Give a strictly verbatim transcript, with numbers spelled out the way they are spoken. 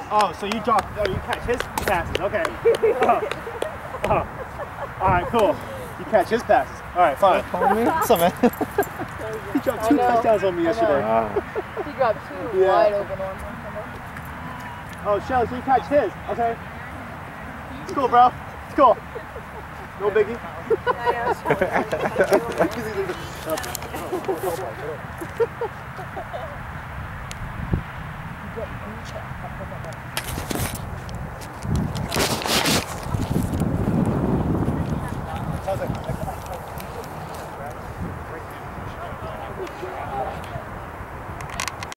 Oh, so you drop, oh, you catch his passes, okay. Oh. Oh. All right, cool. You catch his passes. All right, fine. What's up, man? He dropped two touchdowns on me yesterday. He dropped two yeah. wide open ones. Oh, Shelly, so you catch his. Okay. It's cool, bro. It's cool. No biggie.